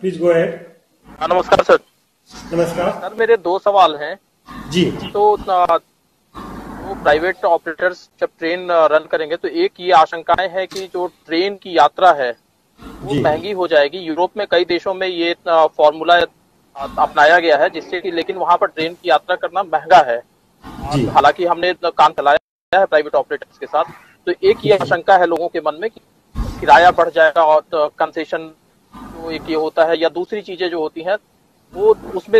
Please go ahead. नमस्कार sir. नमस्कार sir मेरे दो सवाल हैं। जी। तो वो प्राइवेट ऑपरेटर्स जब ट्रेन रन करेंगे तो एक ये आशंकाएं हैं कि जो ट्रेन की यात्रा है वो जी। महंगी हो जाएगी। यूरोप में कई देशों में ये फॉर्मूला अपनाया गया है जिससे कि, लेकिन वहां पर ट्रेन की यात्रा करना महंगा है। जी। हालांकि हमने काम चलाया है प्राइवेट ऑपरेटर्स के साथ, तो एक ये जी। आशंका है लोगों के मन में कि किराया बढ़ जाएगा और कंसेशन जो एक ये होता है या दूसरी चीजें जो होती हैं वो उसमें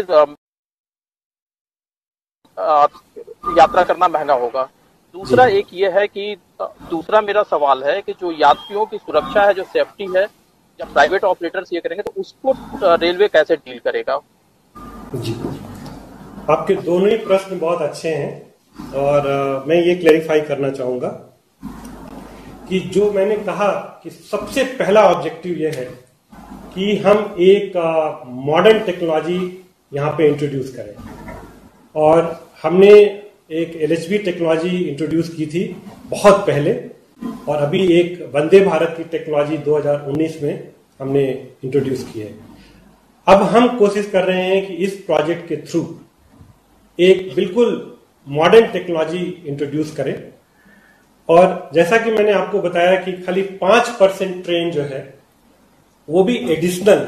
यात्रा करना महंगा होगा। जी। दूसरा एक ये है कि दूसरा मेरा सवाल है कि जो यात्रियों की सुरक्षा है, जो सेफ्टी है, जब प्राइवेट ऑपरेटर्स ये करेंगे तो उसको रेलवे कैसे डील करेगा? जी। आपके दोनों ही प्रश्न बहुत अच्छे हैं और मैं ये क्लेरिफाई करना चाहूंगा कि जो मैंने कहा कि सबसे पहला ऑब्जेक्टिव ये है कि हम एक मॉडर्न टेक्नोलॉजी यहाँ पे इंट्रोड्यूस करें। और हमने एक एलएचबी टेक्नोलॉजी इंट्रोड्यूस की थी बहुत पहले, और अभी एक वंदे भारत की टेक्नोलॉजी 2019 में हमने इंट्रोड्यूस की है। अब हम कोशिश कर रहे हैं कि इस प्रोजेक्ट के थ्रू एक बिल्कुल मॉडर्न टेक्नोलॉजी इंट्रोड्यूस करें। और जैसा कि मैंने आपको बताया कि खाली 5% ट्रेन जो है वो भी एडिशनल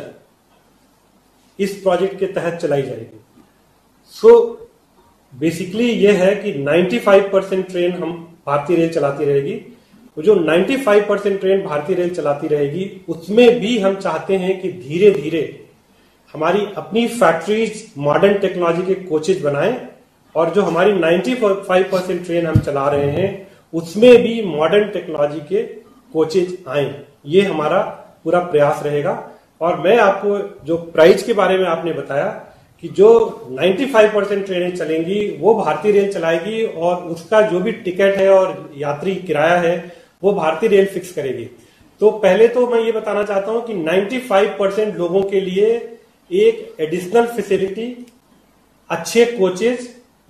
इस प्रोजेक्ट के तहत चलाई जाएगी। सो बेसिकली ये है कि 95% ट्रेन हम भारतीय रेल चलाती रहेगी। वो जो 95% ट्रेन भारतीय रेल चलाती रहेगी उसमें भी हम चाहते हैं कि धीरे धीरे हमारी अपनी फैक्ट्रीज मॉडर्न टेक्नोलॉजी के कोचेज बनाएं, और जो हमारी 95% ट्रेन हम चला रहे हैं उसमें भी मॉडर्न टेक्नोलॉजी के कोचेज आए। ये हमारा पूरा प्रयास रहेगा। और मैं आपको जो प्राइस के बारे में आपने बताया कि जो 95% ट्रेनें चलेंगी वो भारतीय रेल चलाएगी, और उसका जो भी टिकट है और यात्री किराया है वो भारतीय रेल फिक्स करेगी। तो पहले तो मैं ये बताना चाहता हूं कि 95% लोगों के लिए एक एडिशनल फैसिलिटी, अच्छे कोचेज,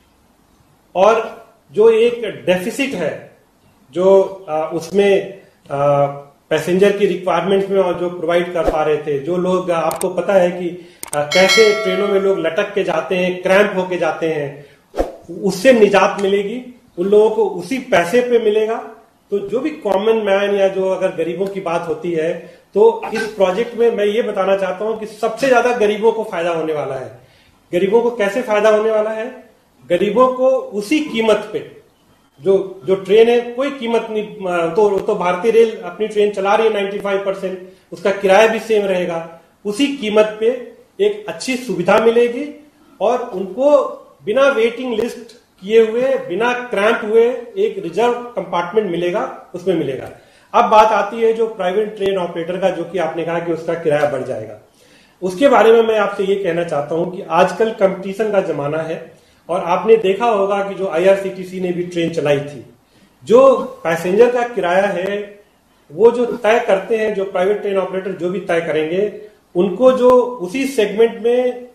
और जो एक डेफिसिट है जो उसमें पैसेंजर की रिक्वायरमेंट्स में और जो प्रोवाइड कर पा रहे थे, जो लोग, आपको पता है कि कैसे ट्रेनों में लोग लटक के जाते हैं, क्रैम्प होके जाते हैं, उससे निजात मिलेगी, उन लोगों को उसी पैसे पे मिलेगा। तो जो भी कॉमन मैन या जो अगर गरीबों की बात होती है, तो इस प्रोजेक्ट में मैं ये बताना चाहता हूं कि सबसे ज्यादा गरीबों को फायदा होने वाला है। गरीबों को कैसे फायदा होने वाला है? गरीबों को उसी कीमत पे, जो ट्रेन है कोई कीमत नहीं, तो भारतीय रेल अपनी ट्रेन चला रही है 95%, उसका किराया भी सेम रहेगा, उसी कीमत पे एक अच्छी सुविधा मिलेगी और उनको बिना वेटिंग लिस्ट किए हुए, बिना क्रैम्प हुए एक रिजर्व कंपार्टमेंट मिलेगा, उसमें मिलेगा। अब बात आती है जो प्राइवेट ट्रेन ऑपरेटर का, जो कि आपने कहा कि उसका किराया बढ़ जाएगा। उसके बारे में मैं आपसे ये कहना चाहता हूं कि आजकल कंपटीशन का जमाना है, और आपने देखा होगा कि जो आईआरसीटीसी ने भी ट्रेन चलाई थी, जो पैसेंजर का किराया है वो जो तय करते हैं, जो प्राइवेट ट्रेन ऑपरेटर जो भी तय करेंगे, उनको जो उसी सेगमेंट में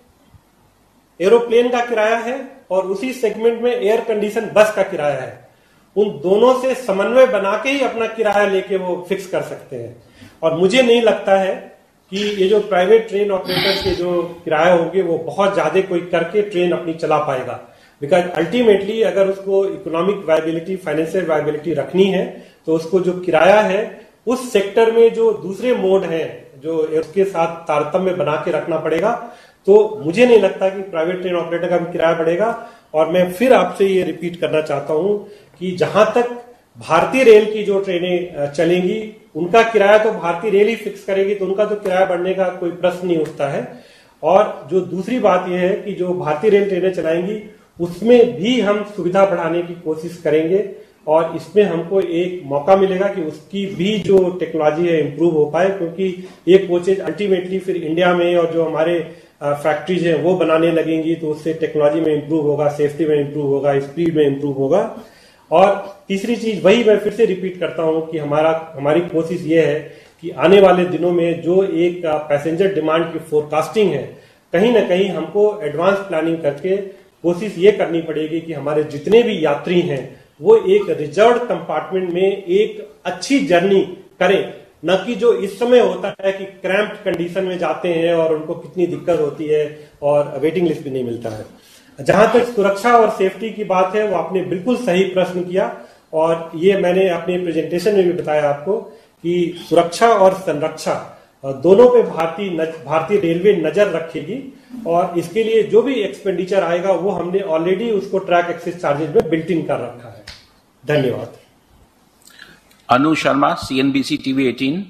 एरोप्लेन का किराया है और उसी सेगमेंट में एयर कंडीशन बस का किराया है, उन दोनों से समन्वय बना के ही अपना किराया लेके वो फिक्स कर सकते हैं। और मुझे नहीं लगता है कि ये जो प्राइवेट ट्रेन ऑपरेटर्स के जो किराया होंगे वो बहुत ज्यादा कोई करके ट्रेन अपनी चला पाएगा। बिकॉज अल्टीमेटली अगर उसको इकोनॉमिक वायबिलिटी, फाइनेंशियल वायबिलिटी रखनी है, तो उसको जो किराया है उस सेक्टर में जो दूसरे मोड हैं जो उसके साथ तारतम्य बना के रखना पड़ेगा। तो मुझे नहीं लगता कि प्राइवेट ट्रेन ऑपरेटर का भी किराया बढ़ेगा। और मैं फिर आपसे ये रिपीट करना चाहता हूं कि जहां तक भारतीय रेल की जो ट्रेनें चलेंगी उनका किराया तो भारतीय रेल ही फिक्स करेगी, तो उनका तो किराया बढ़ने का कोई प्रश्न नहीं उठता है। और जो दूसरी बात यह है कि जो भारतीय रेल ट्रेनें चलाएंगी उसमें भी हम सुविधा बढ़ाने की कोशिश करेंगे, और इसमें हमको एक मौका मिलेगा कि उसकी भी जो टेक्नोलॉजी है इम्प्रूव हो पाए, क्योंकि ये कोचेज अल्टीमेटली फिर इंडिया में और जो हमारे फैक्ट्रीज हैं वो बनाने लगेंगी, तो उससे टेक्नोलॉजी में इम्प्रूव होगा, सेफ्टी में इम्प्रूव होगा, स्पीड में इम्प्रूव होगा। और तीसरी चीज वही मैं फिर से रिपीट करता हूं कि हमारी कोशिश ये है कि आने वाले दिनों में जो एक पैसेंजर डिमांड की फोरकास्टिंग है, कहीं ना कहीं हमको एडवांस प्लानिंग करके कोशिश ये करनी पड़ेगी कि हमारे जितने भी यात्री हैं वो एक रिजर्व कंपार्टमेंट में एक अच्छी जर्नी करें। न कि जो इस समय होता है कि क्रैम्प्ड कंडीशन में जाते हैं और उनको कितनी दिक्कत होती है और वेटिंग लिस्ट भी नहीं मिलता है। जहां तक सुरक्षा और सेफ्टी की बात है, वो आपने बिल्कुल सही प्रश्न किया और ये मैंने अपने प्रेजेंटेशन में भी बताया आपको कि सुरक्षा और संरक्षा दोनों पे भारतीय रेलवे नजर रखेगी और इसके लिए जो भी एक्सपेंडिचर आएगा वो हमने ऑलरेडी उसको ट्रैक एक्सेस चार्जेस में बिल्ट इन कर रखा है। धन्यवाद। Anu Sharma, CNBC TV 18.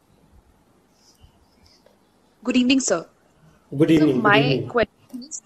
Good evening, sir. Good evening. So my question is,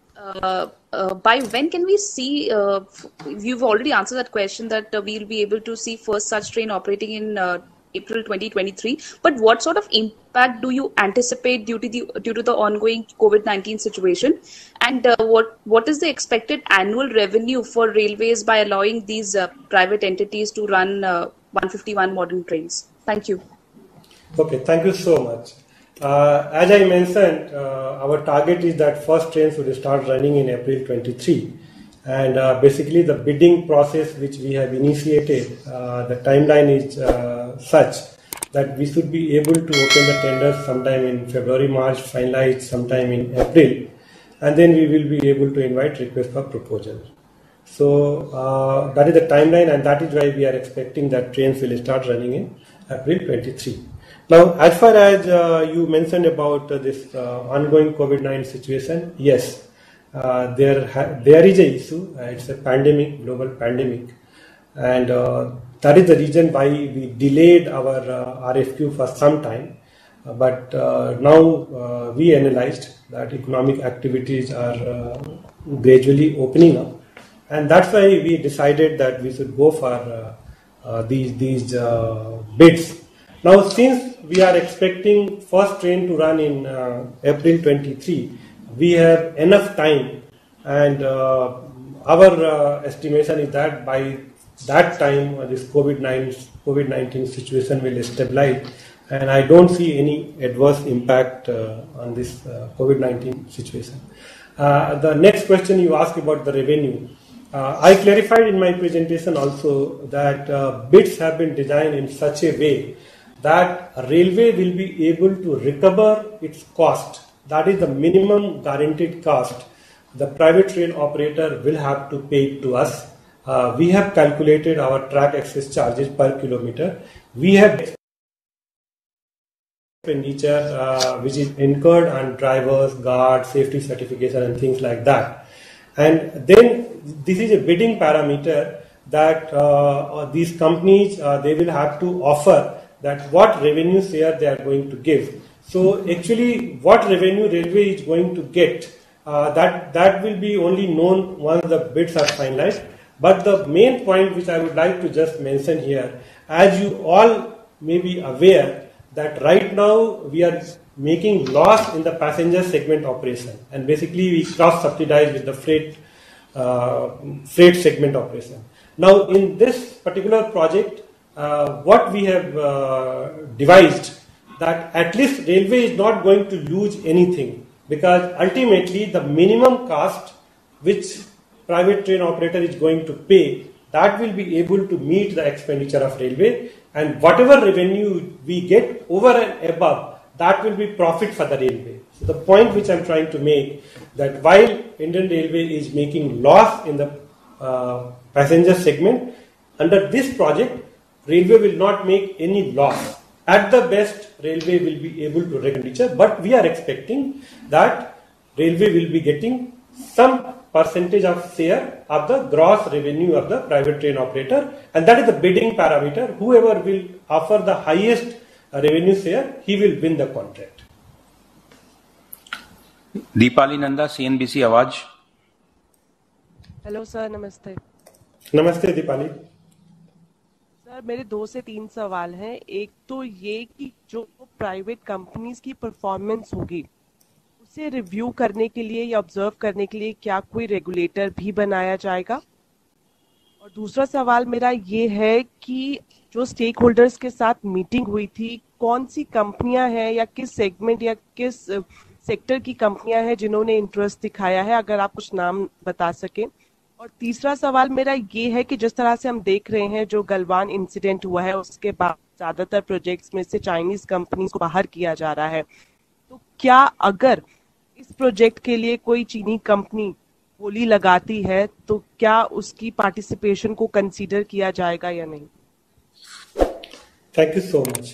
by when can we see, you've already answered that question that we'll be able to see first such train operating in April 2023, but what sort of impact do you anticipate due to the ongoing COVID-19 situation, and what is the expected annual revenue for railways by allowing these private entities to run 151 modern trains? Thank you. Okay, thank you so much. As I mentioned, our target is that first trains will start running in April 23. And basically the bidding process which we have initiated, the timeline is such that we should be able to open the tenders sometime in February, March, finalize sometime in April, and then we will be able to invite request for proposal. So that is the timeline, and that is why we are expecting that trains will start running in April 23. Now, as far as you mentioned about this ongoing COVID-19 situation, yes. There is a issue. It's a pandemic, global pandemic, and that is the reason why we delayed our RFQ for some time. But now we analyzed that economic activities are gradually opening up, and that's why we decided that we should go for these bids. Now, since we are expecting first train to run in April 23. We have enough time, and our estimation is that by that time this COVID-19 situation will stabilize, and I don't see any adverse impact on this COVID-19 situation. The next question you asked about the revenue. I clarified in my presentation also that bids have been designed in such a way that a railway will be able to recover its cost. That is the minimum guaranteed cost the private train operator will have to pay to us. We have calculated our track access charges per kilometer. We have expenditure which is incurred on drivers, guards, safety certification and things like that. And then this is a bidding parameter that these companies, they will have to offer that what revenue share they are going to give. So actually what revenue railway is going to get, that will be only known once the bids are finalized. But the main point which I would like to just mention here, as you all may be aware that right now we are making loss in the passenger segment operation, and basically we cross subsidize with the freight segment operation. Now in this particular project, what we have devised that at least railway is not going to lose anything, because ultimately the minimum cost which private train operator is going to pay, that will be able to meet the expenditure of railway, and whatever revenue we get over and above, that will be profit for the railway. So the point which I am trying to make, that while Indian Railway is making loss in the passenger segment, under this project railway will not make any loss. At the best, railway will be able to expenditure, but we are expecting that railway will be getting some percentage of share of the gross revenue of the private train operator, and that is the bidding parameter. Whoever will offer the highest revenue share, he will win the contract. Deepali Nanda, CNBC Awaaz. Hello sir, नमस्ते. नमस्ते Deepali. Sir, मेरे 2 से 3 सवाल हैं. एक तो ये कि जो प्राइवेट कंपनीज की परफॉर्मेंस होगी उसे रिव्यू करने के लिए या ऑब्जर्व करने के लिए क्या कोई रेगुलेटर भी बनाया जाएगा? और दूसरा सवाल मेरा ये है कि जो स्टेक होल्डर्स के साथ मीटिंग हुई थी, कौन सी कंपनियां हैं या किस सेगमेंट या किस सेक्टर की कंपनियां हैं जिन्होंने इंटरेस्ट दिखाया है, अगर आप कुछ नाम बता सकें. और तीसरा सवाल मेरा ये है कि जिस तरह से हम देख रहे हैं जो गलवान इंसिडेंट हुआ है उसके बाद ज्यादातर प्रोजेक्ट्स में से चाइनीज कंपनीज को बाहर किया जा रहा है, तो क्या अगर इस प्रोजेक्ट के लिए कोई चीनी कंपनी बोली लगाती है तो क्या उसकी पार्टिसिपेशन को कंसीडर किया जाएगा या नहीं? Thank you so much.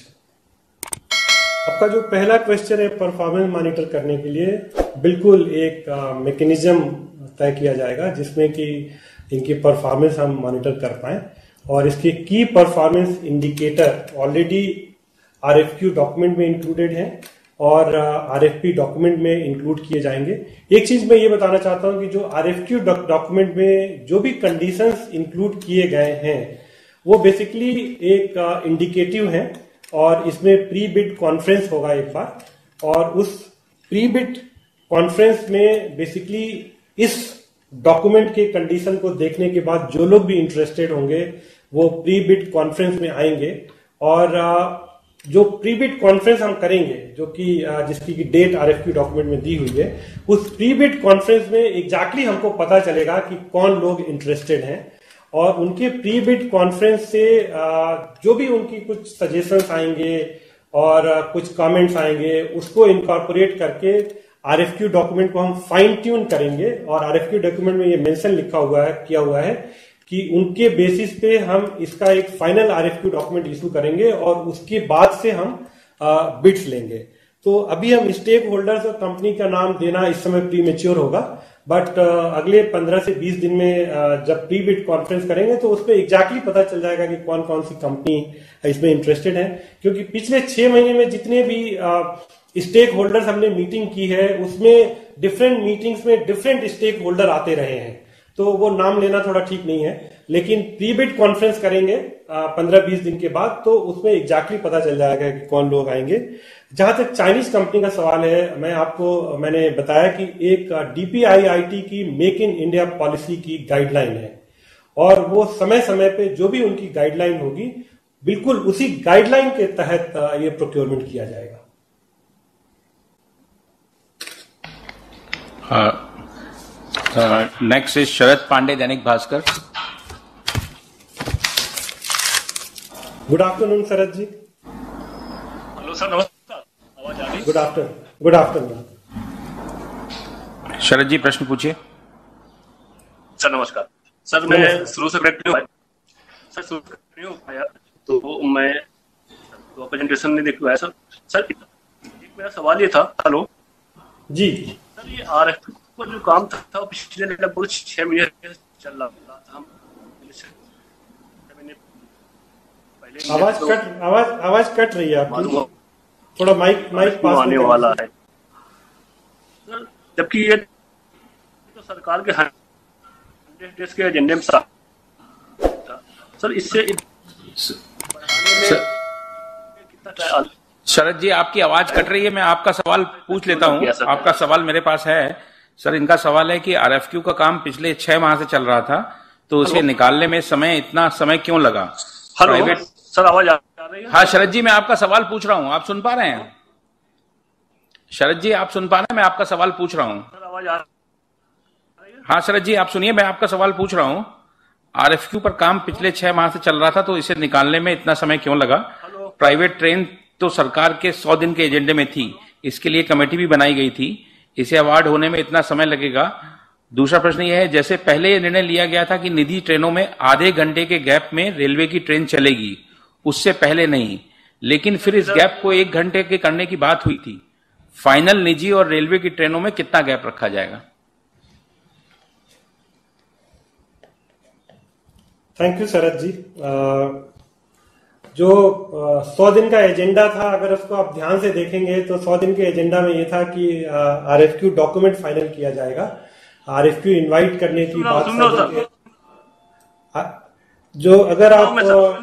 आपका जो पहला क्वेश्चन है परफॉर्मेंस मॉनिटर करने के लिए, बिल्कुल एक मैकेनिज्म तय किया जाएगा जिसमें कि इनकी परफॉर्मेंस हम मॉनिटर कर पाए, और इसके की performance indicator already RFQ document में इंक्लूडेड हैं और आरएफपी डॉक्यूमेंट में इंक्लूड किए जाएंगे। एक चीज मैं ये बताना चाहता हूं कि जो आरएफक्यू डॉक्यूमेंट में जो भी कंडीशंस इंक्लूड किए गए हैं वो बेसिकली एक इंडिकेटिव है, और इसमें प्री बिड कॉन्फ्रेंस होगा एक बार, और उस प्री बिड कॉन्फ्रेंस में बेसिकली इस डॉक्यूमेंट के कंडीशन को देखने के बाद जो लोग भी इंटरेस्टेड होंगे वो प्री बिड कॉन्फ्रेंस में आएंगे, और जो प्री बिड कॉन्फ्रेंस हम करेंगे जो कि जिसकी डेट आरएफक्यू डॉक्यूमेंट में दी हुई है, उस प्री बिड कॉन्फ्रेंस में एग्जैक्टली हमको पता चलेगा कि कौन लोग इंटरेस्टेड हैं, और उनके प्री बिड कॉन्फ्रेंस से जो भी उनकी कुछ सजेशंस आएंगे और कुछ कमेंट्स आएंगे उसको इनकॉर्पोरेट करके आरएफक्यू डॉक्यूमेंट को हम फाइन ट्यून करेंगे, और आरएफक्यू डॉक्यूमेंट में ये मेंशन किया हुआ है कि उनके बेसिस पे हम इसका एक फाइनल आरएफक्यू डॉक्यूमेंट इशू करेंगे और उसके बाद से हम बिड्स लेंगे। तो अभी हम स्टेक होल्डर्स और कंपनी का नाम देना इस समय प्री मेच्योर होगा, बट अगले 15 से 20 दिन में जब प्री बिड कॉन्फ्रेंस करेंगे तो उसमें एग्जैक्टली पता चल जाएगा कि कौन कौन सी कंपनी इसमें इंटरेस्टेड है, क्योंकि पिछले 6 महीने में जितने भी स्टेक होल्डर्स हमने मीटिंग की है उसमें डिफरेंट मीटिंग्स में डिफरेंट स्टेक होल्डर आते रहे हैं, तो वो नाम लेना थोड़ा ठीक नहीं है, लेकिन प्री बिड कॉन्फ्रेंस करेंगे 15-20 दिन के बाद तो उसमें एग्जैक्टली पता चल जाएगा कि कौन लोग आएंगे। जहां तक चाइनीज कंपनी का सवाल है, मैंने बताया कि एक डीपीआईआईटी की मेक इन इंडिया पॉलिसी की गाइडलाइन है, और वो समय समय पे जो भी उनकी गाइडलाइन होगी बिल्कुल उसी गाइडलाइन के तहत ये प्रोक्योरमेंट किया जाएगा। Next is Sharad Pandey, Dainik Bhaskar. Good afternoon Sharad ji. Hello sir, नमस्कार। आवाज आ रही है? Good afternoon. शरद जी प्रश्न पूछिए। सर नमस्कार। सर मैं शुरू से कनेक्ट नहीं हो पाया, तो मैं तो प्रेजेंटेशन नहीं देख पाया। सर एक मेरा सवाल ये था। हेलो जी सर, ये आरएफ पर जो काम था वो पिछले लगभग 6 महीने चल रहा था। आवाज कट रही है आपकी, थोड़ा माइक पास आने वाला है सर, जबकि ये तो सरकार के 100 डेज के एजेंडे में था सर। इससे शरद जी आपकी आवाज कट रही है, मैं आपका सवाल पूछ लेता हूं। आपका सवाल मेरे पास है सर। इनका सवाल है कि आरएफक्यू का काम पिछले 6 माह से चल रहा था, तो उसे निकालने में इतना समय क्यों लगा? हेलो सर, आवाज आ रही है? हाँ शरद जी, मैं आपका सवाल पूछ रहा हूँ, आप सुन पा रहे हैं? शरद जी आप सुन पा रहे हैं? मैं आपका सवाल पूछ रहा हूँ। सर आवाज आ रही है? हाँ शरद जी आप सुनिए, मैं आपका सवाल पूछ रहा हूँ। आरएफक्यू पर काम पिछले 6 माह से चल रहा था, तो इसे निकालने में इतना समय क्यों लगा? प्राइवेट ट्रेन तो सरकार के 100 दिन के एजेंडे में थी, इसके लिए कमेटी भी बनाई गई थी, इसे अवार्ड होने में इतना समय लगेगा? दूसरा प्रश्न यह है, जैसे पहले यह निर्णय लिया गया था कि निजी ट्रेनों में आधे घंटे के गैप में रेलवे की ट्रेन चलेगी, उससे पहले नहीं, लेकिन फिर इस गैप को 1 घंटे के करने की बात हुई थी। फाइनल निजी और रेलवे की ट्रेनों में कितना गैप रखा जाएगा? Thank you Sharad ji. जो 100 दिन का एजेंडा था, अगर उसको आप ध्यान से देखेंगे तो 100 दिन के एजेंडा में ये था कि आरएफक्यू डॉक्यूमेंट फाइनल किया जाएगा, आरएफक्यू इनवाइट करने की बात जो अगर आप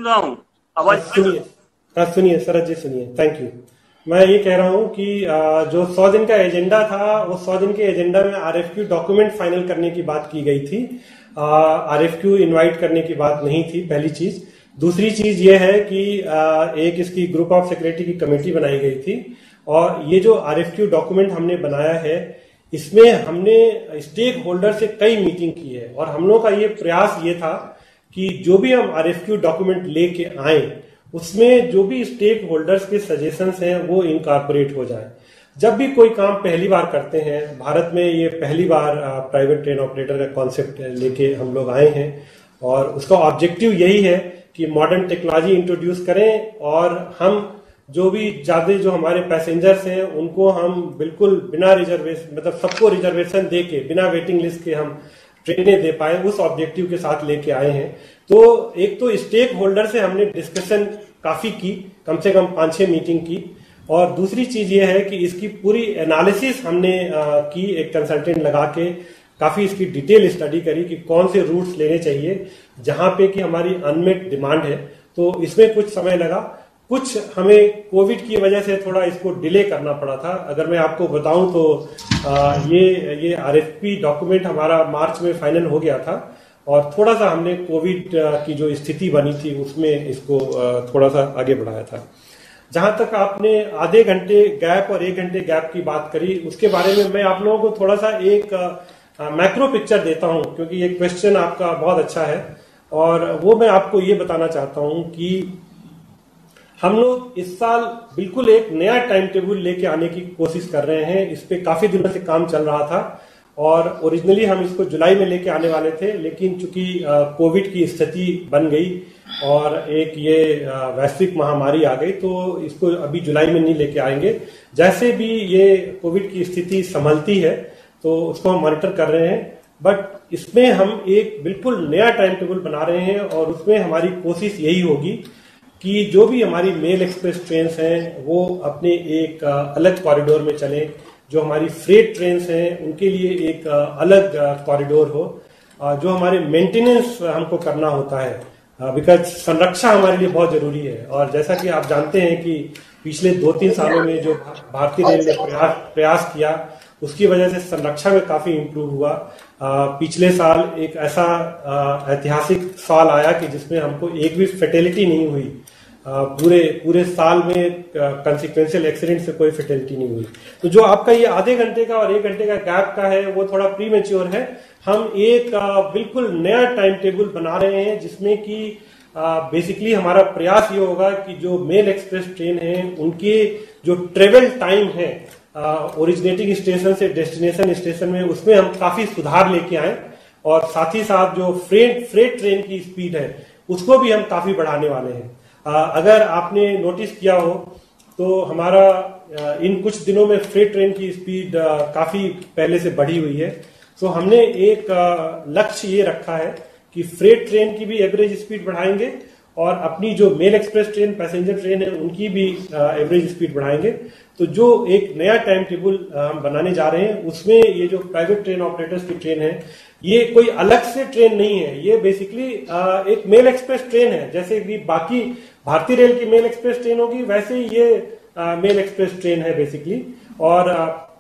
सुनिए शरद जी सुनिए, थैंक यू। मैं ये कह रहा हूं कि जो 100 दिन का एजेंडा था, वो 100 दिन के एजेंडा में आरएफक्यू डॉक्यूमेंट फाइनल करने की बात की गई थी, आरएफक्यू इनवाइट करने की बात नहीं थी, पहली चीज। दूसरी चीज ये है कि एक इसकी ग्रुप ऑफ सेक्रेटरी की कमेटी बनाई गई थी, और ये जो आरएफक्यू डॉक्यूमेंट हमने बनाया है इसमें हमने स्टेक होल्डर से कई मीटिंग की है, और हम लोग का ये प्रयास ये था कि जो भी हम आरएफक्यू डॉक्यूमेंट लेके आए उसमें जो भी स्टेक होल्डर्स के सजेशंस हैं वो इनकॉर्पोरेट हो जाए। जब भी कोई काम पहली बार करते हैं, भारत में ये पहली बार प्राइवेट ट्रेन ऑपरेटर का कॉन्सेप्ट लेके हम लोग आए हैं और उसका ऑब्जेक्टिव यही है कि मॉडर्न टेक्नोलॉजी इंट्रोड्यूस करें और हम जो भी ज्यादा जो हमारे पैसेंजर्स हैं उनको हम बिल्कुल बिना रिजर्वेशन, मतलब सबको रिजर्वेशन दे के बिना वेटिंग लिस्ट के हम ट्रेनें दे पाए, उस ऑब्जेक्टिव के साथ लेके आए हैं। तो एक तो स्टेक होल्डर से हमने डिस्कशन काफी की, कम से कम 5-6 मीटिंग की, और दूसरी चीज ये है कि इसकी पूरी एनालिसिस हमने की, एक कंसल्टेंट लगा के काफी इसकी डिटेल स्टडी करी कि कौन से रूट्स लेने चाहिए जहां पे कि हमारी अनमेट डिमांड है। तो इसमें कुछ समय लगा, कुछ हमें कोविड की वजह से थोड़ा इसको डिले करना पड़ा था। अगर मैं आपको बताऊं तो ये आरएफपी डॉक्यूमेंट हमारा मार्च में फाइनल हो गया था और थोड़ा सा हमने कोविड की जो स्थिति बनी थी उसमें इसको थोड़ा सा आगे बढ़ाया था। जहां तक आपने आधे घंटे गैप और 1 घंटे गैप की बात करी, उसके बारे में मैं आप लोगों को थोड़ा सा एक मैक्रो पिक्चर देता हूं, क्योंकि ये क्वेश्चन आपका बहुत अच्छा है और वो मैं आपको ये बताना चाहता हूं कि हम लोग इस साल बिल्कुल एक नया टाइम टेबल लेके आने की कोशिश कर रहे हैं। इस पे काफी दिनों से काम चल रहा था और ओरिजिनली हम इसको जुलाई में लेके आने वाले थे, लेकिन चूंकि कोविड की स्थिति बन गई और एक ये वैश्विक महामारी आ गई तो इसको अभी जुलाई में नहीं लेके आएंगे। जैसे भी ये कोविड की स्थिति संभलती है तो उसको हम मॉनिटर कर रहे हैं, बट इसमें हम एक बिल्कुल नया टाइम टेबल बना रहे हैं और उसमें हमारी कोशिश यही होगी कि जो भी हमारी मेल एक्सप्रेस ट्रेन हैं वो अपने एक अलग कॉरिडोर में चलें, जो हमारी फ्रेट ट्रेन हैं उनके लिए एक अलग कॉरिडोर हो, जो हमारे मेंटेनेंस हमको करना होता है बिकॉज संरक्षा हमारे लिए बहुत जरूरी है। और जैसा कि आप जानते हैं कि पिछले 2-3 सालों में जो भारतीय रेल ने प्रयास किया उसकी वजह से संरक्षा में काफी इम्प्रूव हुआ। पिछले साल एक ऐसा ऐतिहासिक साल आया कि जिसमें हमको एक भी फेटेलिटी नहीं हुई, पूरे साल में कंसिक्वेंशियल एक्सीडेंट से कोई फेटेलिटी नहीं हुई। तो जो आपका ये आधे घंटे का और 1 घंटे का गैप का है वो थोड़ा प्रीमेच्योर है। हम एक बिल्कुल नया टाइम टेबल बना रहे हैं जिसमें कि बेसिकली हमारा प्रयास ये होगा कि जो मेल एक्सप्रेस ट्रेन है उनके जो ट्रेवल टाइम है ओरिजिनेटिंग स्टेशन से डेस्टिनेशन स्टेशन में, उसमें हम काफी सुधार लेके आए और साथ ही साथ जो फ्रेट ट्रेन की स्पीड है उसको भी हम काफी बढ़ाने वाले हैं। अगर आपने नोटिस किया हो तो हमारा इन कुछ दिनों में फ्रेट ट्रेन की स्पीड काफी पहले से बढ़ी हुई है। तो हमने एक लक्ष्य ये रखा है कि फ्रेट ट्रेन की भी एवरेज स्पीड बढ़ाएंगे और अपनी जो mail express train passenger train है उनकी भी एवरेज स्पीड बढ़ाएंगे। तो जो एक नया टाइम टेबल हम बनाने जा रहे हैं उसमें ये जो प्राइवेट ट्रेन ऑपरेटर्स की ट्रेन है ये कोई अलग से ट्रेन नहीं है, ये बेसिकली एक मेल एक्सप्रेस ट्रेन है। जैसे भी बाकी भारतीय रेल की मेल एक्सप्रेस ट्रेन होगी वैसे ही ये मेल एक्सप्रेस ट्रेन है बेसिकली। और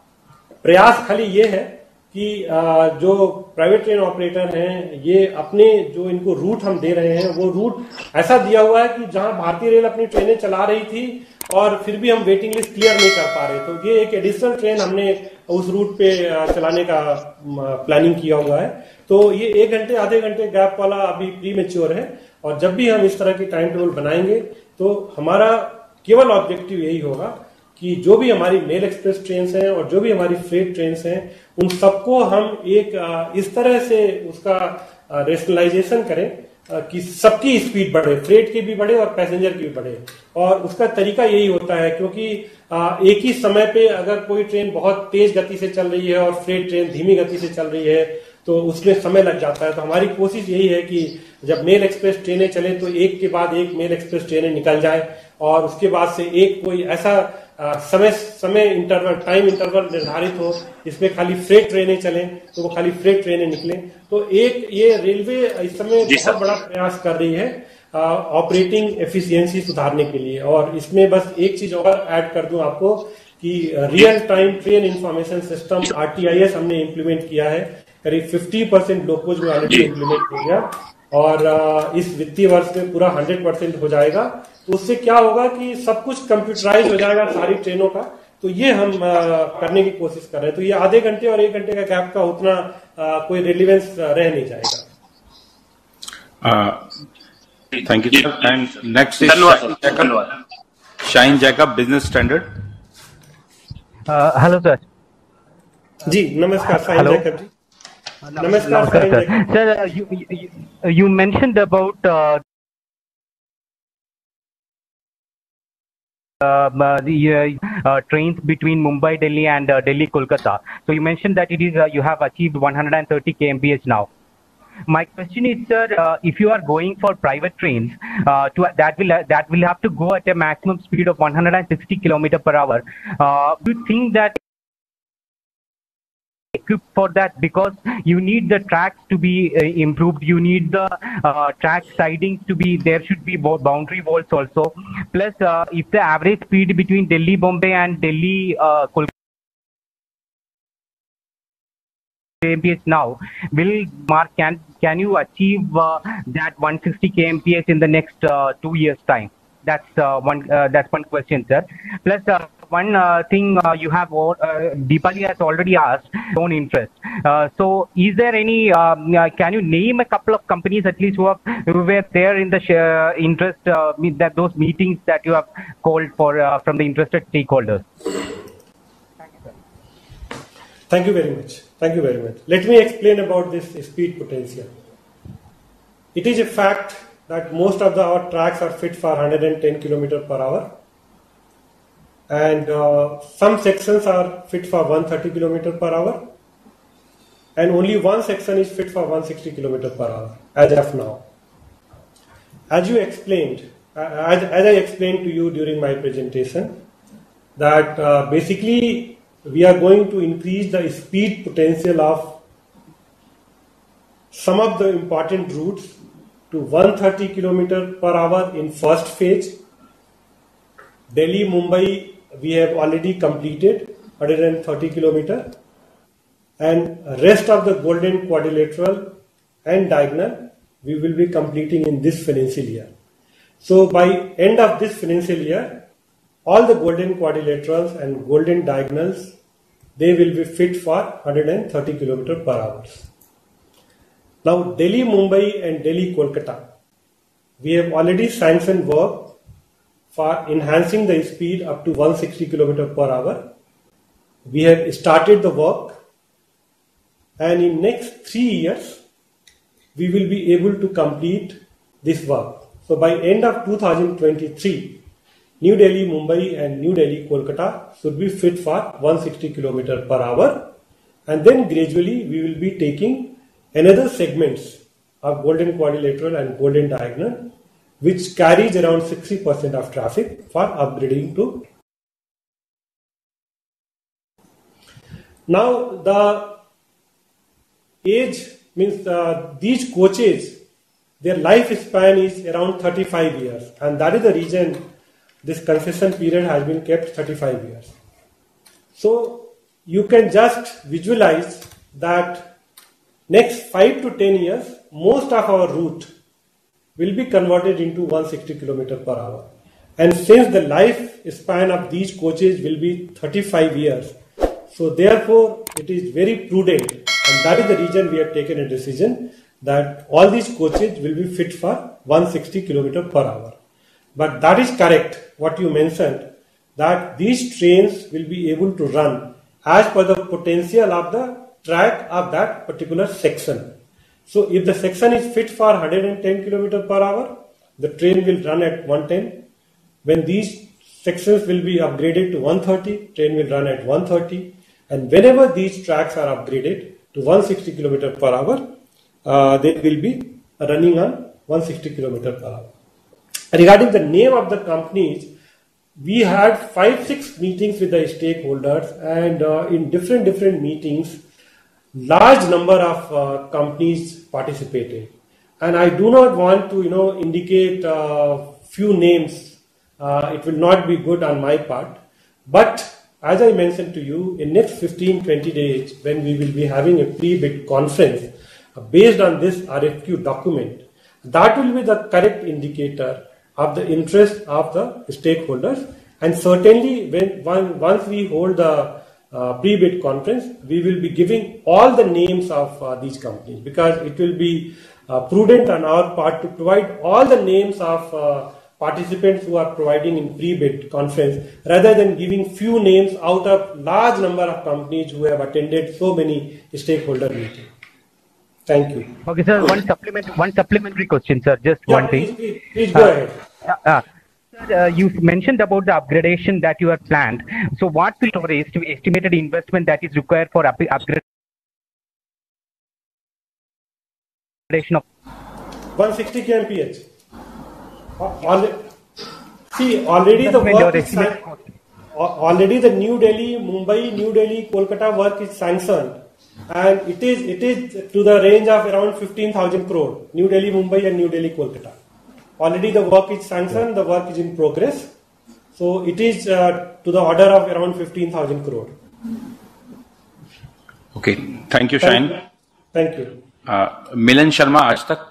प्रयास खाली ये है कि जो प्राइवेट ट्रेन ऑपरेटर हैं ये अपने जो इनको रूट हम दे रहे हैं वो रूट ऐसा दिया हुआ है कि जहां भारतीय रेल अपनी ट्रेनें चला रही थी और फिर भी हम वेटिंग लिस्ट क्लियर नहीं कर पा रहे, तो ये एक एडिशनल ट्रेन हमने उस रूट पे चलाने का प्लानिंग किया हुआ है। तो ये 1 घंटे आधे घंटे गैप वाला अभी प्री मेच्योर है और जब भी हम इस तरह की टाइम टेबल बनाएंगे तो हमारा केवल ऑब्जेक्टिव यही होगा कि जो भी हमारी मेल एक्सप्रेस ट्रेन हैं और जो भी हमारी फ्रेट ट्रेन हैं उन सबको हम एक इस तरह से उसका रेशनलाइजेशन करें कि सबकी स्पीड बढ़े, फ्रेट की भी बढ़े और पैसेंजर की भी बढ़े। और उसका तरीका यही होता है क्योंकि एक ही समय पे अगर कोई ट्रेन बहुत तेज गति से चल रही है और फ्रेट ट्रेन धीमी गति से चल रही है तो उसमें समय लग जाता है। तो हमारी कोशिश यही है कि जब मेल एक्सप्रेस ट्रेनें चले तो एक के बाद एक मेल एक्सप्रेस ट्रेनें निकल जाए और उसके बाद से एक कोई ऐसा समय इंटरवल टाइम इंटरवल निर्धारित हो जिसमें खाली फ्रेट ट्रेनें चलें तो वो खाली फ्रेट ट्रेनें निकलें। तो एक ये रेलवे इस समय बहुत बड़ा प्रयास कर रही है ऑपरेटिंग एफिशिएंसी सुधारने के लिए। और इसमें बस एक चीज और ऐड कर दूं आपको कि real time train information system RTIS हमने इम्प्लीमेंट किया है, करीब 50% लोकोज में ऑलरेडी इम्प्लीमेंट हो गया और इस वित्तीय वर्ष में पूरा 100% हो जाएगा। तो उससे क्या होगा कि सब कुछ कंप्यूटराइज हो जाएगा सारी ट्रेनों का। तो ये हम करने की कोशिश कर रहे हैं। तो ये आधे घंटे और 1 घंटे का गैप का उतना कोई रिलेवेंस रह नहीं जाएगा। Thank you, sir. And next is धन्यवाद. Shine Jacob, Business Standard. Hello, sir. जी नमस्कार साइन Hello. जैकब जी. नमस्कार Namaskar, Shine sir. Jacob. Sir, you mentioned about the trains between Mumbai, Delhi, and Delhi, Kolkata. So you mentioned that it is you have achieved 130 kmph now. My question is, sir, if you are going for private trains, that will have to go at a maximum speed of 160 km per hour. Do you think that equipped for that, because you need the tracks to be improved, you need the track sidings to be, there should be boundary walls also, plus if the average speed between Delhi Bombay and Delhi Kolkata kmph now, will Mark, can you achieve that 160 kmph in the next 2 years time? That's one question, sir. Plus one thing you have Deepali has already asked, own interest. So is there any can you name a couple of companies at least who were there in the interest that those meetings that you have called for from the interested stakeholders? Thank you very much. Thank you very much. Let me explain about this speed potential. It is a fact that most of our tracks are fit for 110 km per hour, and some sections are fit for 130 km per hour, and only one section is fit for 160 km per hour as of now. As you explained, as I explained to you during my presentation, that basically we are going to increase the speed potential of some of the important routes to 130 km per hour in first phase. Delhi, Mumbai, we have already completed 130 km, and rest of the Golden Quadrilateral and Diagonal we will be completing in this financial year. So by end of this financial year, all the Golden Quadrilaterals and Golden Diagonals, they will be fit for 130 km per hour. Now Delhi, Mumbai and Delhi, Kolkata, we have already sanctioned work for enhancing the speed up to 160 km per hour. We have started the work, and in next 3 years we will be able to complete this work. So by end of 2023, New Delhi, Mumbai and New Delhi, Kolkata should be fit for 160 km per hour, and then gradually we will be taking another segments of Golden Quadrilateral and Golden Diagonal, which carries around 60% of traffic for upgrading to. Now the age means these coaches, their lifespan is around 35 years, and that is the reason this concession period has been kept 35 years. So you can just visualize that next 5 to 10 years, most of our route will be converted into 160 km per hour. And since the lifespan of these coaches will be 35 years, so therefore it is very prudent, and that is the reason we have taken a decision that all these coaches will be fit for 160 km per hour. But that is correct, what you mentioned, that these trains will be able to run as per the potential of the track of that particular section. So if the section is fit for 110 km per hour, the train will run at 110. When these sections will be upgraded to 130, train will run at 130. And whenever these tracks are upgraded to 160 km per hour, they will be running on 160 km per hour. Regarding the name of the companies, we had 5-6 meetings with the stakeholders, and in different meetings, large number of companies participated. And I do not want to indicate few names. It will not be good on my part. But as I mentioned to you, in next 15-20 days, when we will be having a pre-bid conference based on this RFQ document, that will be the correct indicator of the interest of the stakeholders. And certainly once we hold the pre-bid conference, we will be giving all the names of these companies, because it will be prudent on our part to provide all the names of participants who are providing in pre-bid conference, rather than giving few names out of large number of companies who have attended so many stakeholder meetings. Thank you. Okay, sir. One supplementary question, sir. Just one thing. Please go ahead. Sir, you mentioned about the upgradation that you have planned. So, what will our estimated investment that is required for upgradation of 160 kmph? Already the work is already the New Delhi, Mumbai, New Delhi, Kolkata work is sanctioned, and it is to the range of around 15,000 crore. New Delhi, Mumbai, and New Delhi, Kolkata. Already the work is sanctioned, the work is in progress. So it is to the order of around 15,000 crore. Okay, thank you, Shine. Thank you. Milan Sharma, Aaj Tak.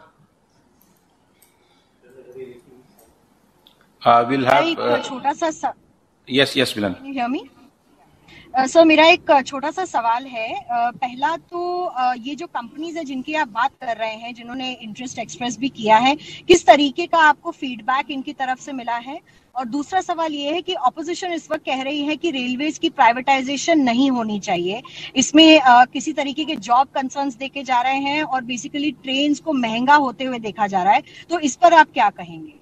We'll have. एक छोटा सा. Yes, Milan. Can you hear me? Sir मेरा एक छोटा सा सवाल है. पहला तो ये जो कंपनीज है जिनकी आप बात कर रहे हैं, जिन्होंने इंटरेस्ट एक्सप्रेस भी किया है, किस तरीके का आपको फीडबैक इनकी तरफ से मिला है? और दूसरा सवाल ये है कि ऑपोजिशन इस वक्त कह रही है कि रेलवेज की प्राइवेटाइजेशन नहीं होनी चाहिए, इसमें किसी तरीके के जॉब कंसर्न्स देखे जा रहे हैं और बेसिकली ट्रेन्स को महंगा होते हुए देखा जा रहा है, तो इस पर आप क्या कहेंगे?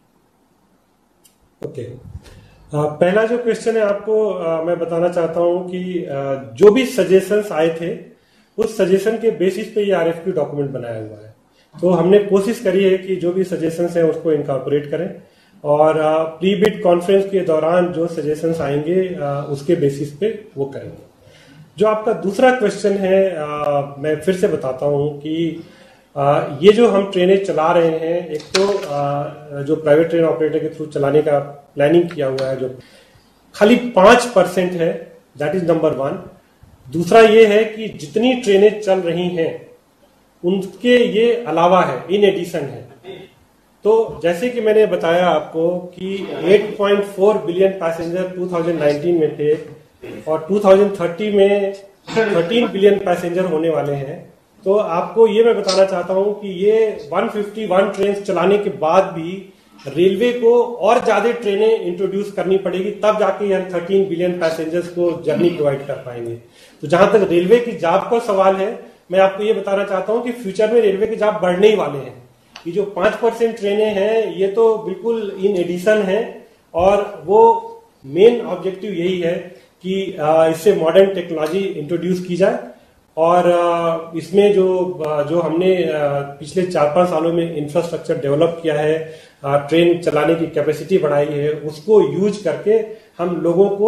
ओके, पहला जो क्वेश्चन है आपको मैं बताना चाहता हूं कि जो भी सजेशंस आए थे उस सजेशन के बेसिस पे ये आरएफक्यू डॉक्यूमेंट बनाया हुआ है. तो हमने कोशिश करी है कि जो भी सजेशंस हैं उसको इनकॉर्पोरेट करें, और प्री बिड कॉन्फ्रेंस के दौरान जो सजेशंस आएंगे उसके बेसिस पे वो करेंगे. जो आपका दूसरा क्वेश्चन है, मैं फिर से बताता हूं कि ये जो हम ट्रेनें चला रहे हैं, एक तो जो प्राइवेट ट्रेन ऑपरेटर के थ्रू चलाने का प्लानिंग किया हुआ है जो खाली 5% है, दैट इज नंबर 1. दूसरा ये है कि जितनी ट्रेनें चल रही हैं उनके ये अलावा है, इन एडिशन है. तो जैसे कि मैंने बताया आपको कि 8.4 बिलियन पैसेंजर 2019 में थे और 2030 में 13 बिलियन पैसेंजर होने वाले हैं. तो आपको ये मैं बताना चाहता हूं कि ये 151 ट्रेन चलाने के बाद भी रेलवे को और ज्यादा ट्रेनें इंट्रोड्यूस करनी पड़ेगी, तब जाके हम 13 बिलियन पैसेंजर्स को जर्नी प्रोवाइड कर पाएंगे. तो जहां तक रेलवे की जॉब का सवाल है, मैं आपको ये बताना चाहता हूं कि फ्यूचर में रेलवे के जॉब बढ़ने ही वाले हैं. ये जो 5% ट्रेनें हैं ये तो बिल्कुल इन एडिशन है, और वो मेन ऑब्जेक्टिव यही है कि इससे मॉडर्न टेक्नोलॉजी इंट्रोड्यूस की जाए, और इसमें जो हमने पिछले 4-5 सालों में इंफ्रास्ट्रक्चर डेवलप किया है, ट्रेन चलाने की कैपेसिटी बढ़ाई है, उसको यूज करके हम लोगों को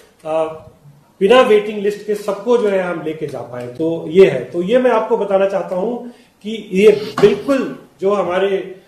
बिना वेटिंग लिस्ट के सबको जो है हम लेके जा पाए. तो ये है. तो ये मैं आपको बताना चाहता हूं कि ये बिल्कुल जो हमारे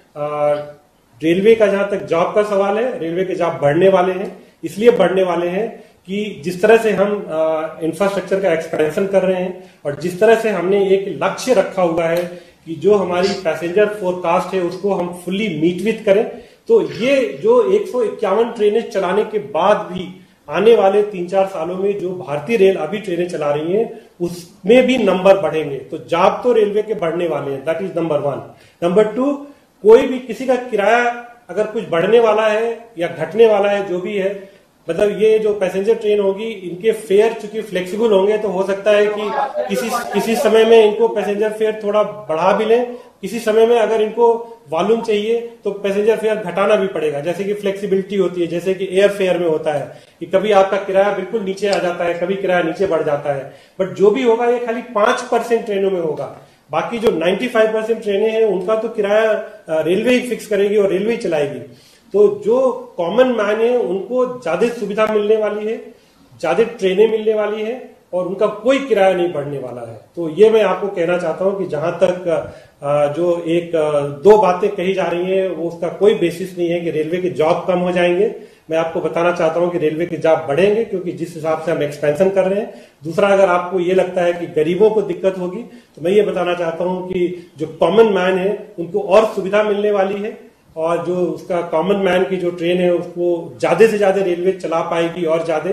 रेलवे का जहां तक जॉब का सवाल है, रेलवे के जॉब बढ़ने वाले हैं. इसलिए बढ़ने वाले हैं कि जिस तरह से हम इंफ्रास्ट्रक्चर का एक्सपेंशन कर रहे हैं, और जिस तरह से हमने एक लक्ष्य रखा हुआ है कि जो हमारी पैसेंजर फोरकास्ट है उसको हम फुल्ली मीट विथ करें. तो ये जो 151 ट्रेनें चलाने के बाद भी आने वाले 3-4 सालों में जो भारतीय रेल अभी ट्रेनें चला रही हैं उसमें भी नंबर बढ़ेंगे. तो जॉब तो रेलवे के बढ़ने वाले हैं, दैट इज नंबर 1. नंबर 2, कोई भी किसी का किराया अगर कुछ बढ़ने वाला है या घटने वाला है, जो भी है, मतलब ये जो पैसेंजर ट्रेन होगी इनके फेयर चूंकि फ्लेक्सिबल होंगे, तो हो सकता है कि किसी समय में इनको पैसेंजर फेयर थोड़ा बढ़ा भी लें, किसी समय में अगर इनको वॉल्यूम चाहिए तो पैसेंजर फेयर घटाना भी पड़ेगा. जैसे कि फ्लेक्सिबिलिटी होती है, जैसे कि एयर फेयर में होता है कि कभी आपका किराया बिल्कुल नीचे आ जाता है, कभी किराया नीचे बढ़ जाता है. बट जो भी होगा ये खाली 5% ट्रेनों में होगा. बाकी जो 95% ट्रेनें हैं उनका तो किराया रेलवे ही फिक्स करेगी और रेलवे ही चलाएगी. तो जो कॉमन मैन है उनको ज्यादा सुविधा मिलने वाली है, ज्यादा ट्रेनें मिलने वाली है, और उनका कोई किराया नहीं बढ़ने वाला है. तो ये मैं आपको कहना चाहता हूं कि जहां तक जो एक 2 बातें कही जा रही हैं वो उसका कोई बेसिस नहीं है कि रेलवे के जॉब कम हो जाएंगे. मैं आपको बताना चाहता हूं कि रेलवे के जॉब बढ़ेंगे, क्योंकि जिस हिसाब से हम एक्सपेंशन कर रहे हैं. दूसरा, अगर आपको ये लगता है कि गरीबों को दिक्कत होगी, तो मैं ये बताना चाहता हूं कि जो कॉमन मैन है उनको और सुविधा मिलने वाली है, और जो उसका कॉमन मैन की जो ट्रेन है उसको ज्यादा से ज्यादा रेलवे चला पाएगी और ज्यादा.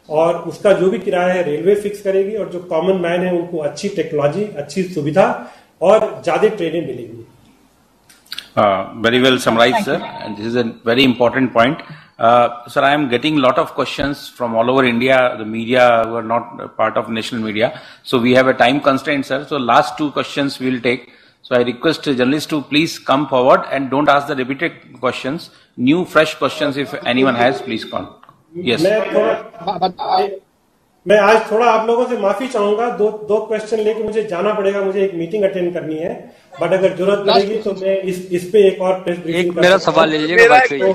और उसका जो भी किराया है रेलवे फिक्स करेगी, और जो कॉमन मैन है उनको अच्छी टेक्नोलॉजी, अच्छी सुविधा और ज्यादा ट्रेनें मिलेंगी। Very well summarized, sir. And this is a very important point. Sir, I am getting a lot of questions from all over India, the media who are not part of national media. So we have a time constraint, sir. So last 2 questions we will take. So I request journalists to please come forward and don't ask the repeated questions. New, fresh questions, if anyone has, please come. Yes. मैं आज थोड़ा आप लोगों से माफी चाहूंगा, दो question लेके मुझे जाना पड़ेगा, मुझे एक मीटिंग अटेंड करनी है, बट अगर जरूरत पड़ेगी तो मैं इस पे एक और प्रेस ब्रीफिंग मेरा सवाल ले लीजिएगा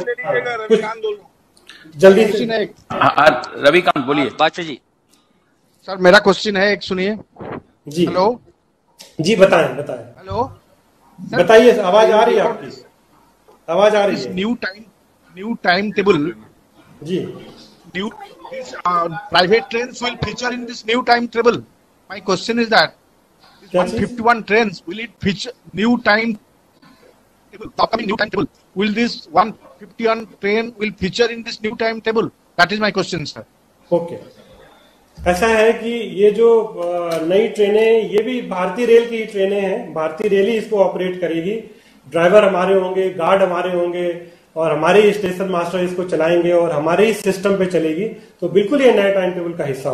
जल्दी से। रविकांत बोलिए। बादशाह जी सर मेरा क्वेश्चन है, एक सुनिए जी। हेलो जी बताएं। हेलो बताइए, आवाज आ रही है आपकी? आवाज आ रही है? न्यू टाइम टेबल जी, these private trains will feature in this new timetable. My question is that 151 trains, will it feature new time table, upcoming new timetable? Will this 151 train will feature in this new timetable? That is my question, sir. Okay. ऐसा है कि ये जो नई ट्रेनें, ये भी भारतीय रेल की ट्रेनें हैं, भारतीय रेल ही इसको ऑपरेट करेगी। ड्राइवर हमारे होंगे, गार्ड हमारे होंगे, और हमारे ही स्टेशन मास्टर इसको चलाएंगे और हमारे ही सिस्टम पे चलेगी, तो बिल्कुल ये नए टाइम टेबल का हिस्सा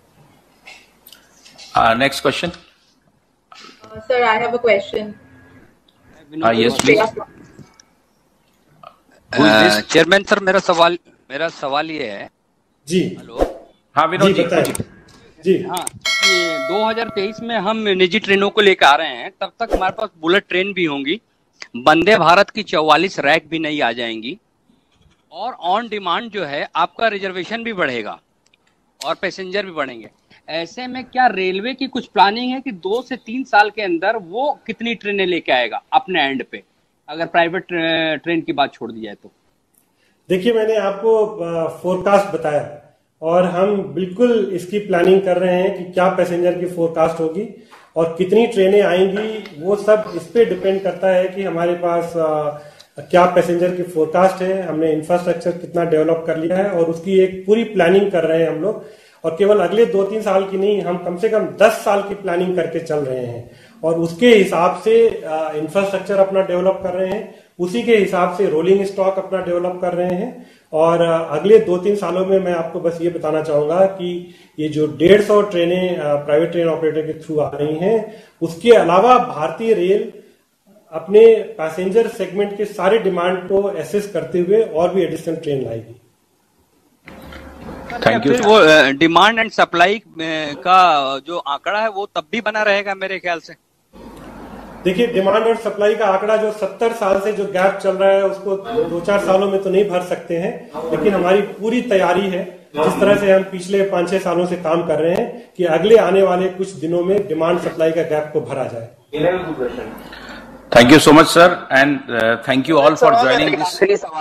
होगा। Next question. Sir I have a question. Yes please. Chairman sir, मेरा सवाल ये है। जी। हेलो। हाँ विनोद जी। जी हाँ, 2023 में हम निजी ट्रेनों को लेकर आ रहे हैं, तब तक हमारे पास बुलेट ट्रेन भी होंगी, वंदे भारत की 44 रैक भी नई आ जाएंगी, और ऑन डिमांड जो है आपका रिजर्वेशन भी बढ़ेगा और पैसेंजर भी बढ़ेंगे। ऐसे में क्या रेलवे की कुछ प्लानिंग है कि 2 से 3 साल के अंदर वो कितनी ट्रेनें लेके आएगा अपने एंड पे, अगर प्राइवेट ट्रेन की बात छोड़ दी जाए तो? देखिए, मैंने आपको फोरकास्ट बताया और हम बिल्कुल इसकी प्लानिंग कर रहे हैं कि क्या पैसेंजर की फोरकास्ट होगी और कितनी ट्रेनें आएंगी। वो सब इस पे डिपेंड करता है कि हमारे पास क्या पैसेंजर की फोरकास्ट है, हमने इंफ्रास्ट्रक्चर कितना डेवलप कर लिया है, और उसकी एक पूरी प्लानिंग कर रहे हैं हम लोग। और केवल अगले 2-3 साल की नहीं, हम कम से कम 10 साल की प्लानिंग करके चल रहे हैं, और उसके हिसाब से इंफ्रास्ट्रक्चर अपना डेवलप कर रहे हैं, उसी के हिसाब से रोलिंग स्टॉक अपना डेवलप कर रहे हैं। और अगले 2-3 सालों में मैं आपको बस ये बताना चाहूंगा कि ये जो 150 ट्रेनें प्राइवेट ट्रेन ऑपरेटर के थ्रू आ रही हैं, उसके अलावा भारतीय रेल अपने पैसेंजर सेगमेंट के सारे डिमांड को एसेस करते हुए और भी एडिशनल ट्रेन लाएगी। Thank you. वो डिमांड एंड सप्लाई का जो आंकड़ा है वो तब भी बना रहेगा मेरे ख्याल से। देखिए, डिमांड और सप्लाई का आंकड़ा जो 70 साल से जो गैप चल रहा है उसको 2-4 सालों में तो नहीं भर सकते हैं, लेकिन हमारी पूरी तैयारी है, जिस तरह से हम पिछले 5-6 सालों से काम कर रहे हैं, कि अगले आने वाले कुछ दिनों में डिमांड सप्लाई का गैप को भरा जाए। Thank you so much sir, and thank you all for joining this.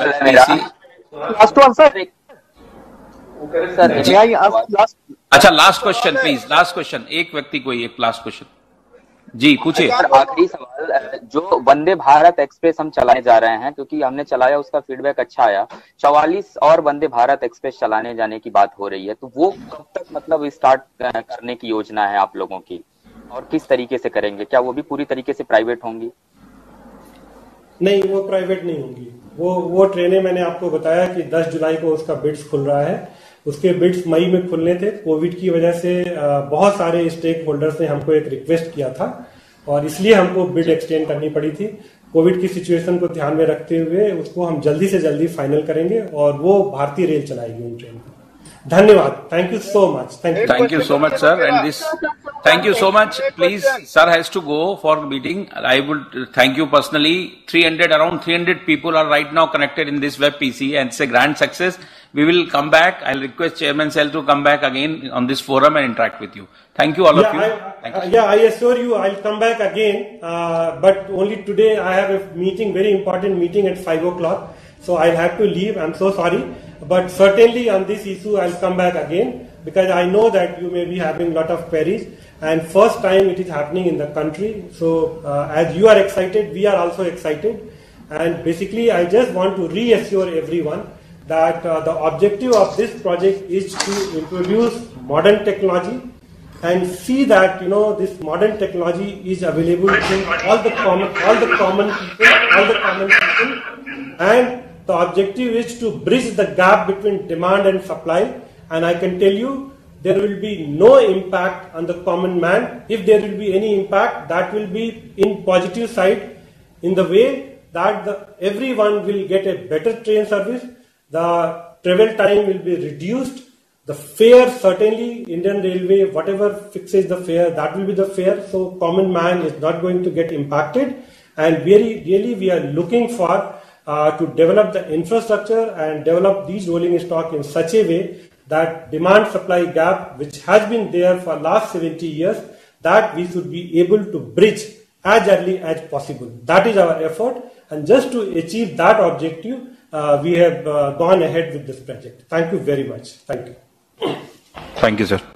अच्छा, last question please, last question, एक व्यक्ति को एक लास्ट क्वेश्चन। जी पूछिए। आखिरी सवाल, जो वंदे भारत एक्सप्रेस हम चलाने जा रहे हैं, क्योंकि हमने चलाया उसका फीडबैक अच्छा आया, 44 और वंदे भारत एक्सप्रेस चलाने जाने की बात हो रही है, तो वो कब तक मतलब स्टार्ट करने की योजना है आप लोगों की, और किस तरीके से करेंगे? क्या वो भी पूरी तरीके से प्राइवेट होंगी? नहीं, वो प्राइवेट नहीं होंगी। वो ट्रेनें मैंने आपको बताया कि 10 जुलाई को उसका बिड्स खुल रहा है। उसके बिड्स मई में खुलने थे, कोविड की वजह से बहुत सारे स्टेक होल्डर्स ने हमको एक रिक्वेस्ट किया था और इसलिए हमको बिड एक्सटेंड करनी पड़ी थी। कोविड की सिचुएशन को ध्यान में रखते हुए उसको हम जल्दी से जल्दी फाइनल करेंगे और वो भारतीय रेल चलाएगी उन ट्रेन को। धन्यवाद, thank you so much. Thank you so much sir, and this thank you so much. Please, sir has to go for meeting. I would thank you personally. Around 300 people are right now connected in this web PC, and it's a grand success. We will come back. I'll request Chairman Sel to come back again on this forum and interact with you. Thank you all of you. I assure you I'll come back again. But only today I have a meeting, very important meeting at 5 o'clock. So I'll have to leave. I'm so sorry. But certainly on this issue I'll come back again, because I know that you may be having a lot of queries, and first time it is happening in the country. So as you are excited, we are also excited, and basically I just want to reassure everyone that the objective of this project is to introduce modern technology and see that this modern technology is available to all the common people, and the objective is to bridge the gap between demand and supply. And I can tell you, there will be no impact on the common man. If there will be any impact, that will be in positive side, in the way that everyone will get a better train service. The travel time will be reduced. The fare, certainly, Indian Railway, whatever fixes the fare, that will be the fare. So common man is not going to get impacted. And we are looking for to develop the infrastructure and develop these rolling stock in such a way that demand supply gap, which has been there for last 70 years, that we should be able to bridge as early as possible. That is our effort. And just to achieve that objective, we have gone ahead with this project. Thank you very much. Thank you. Thank you, sir.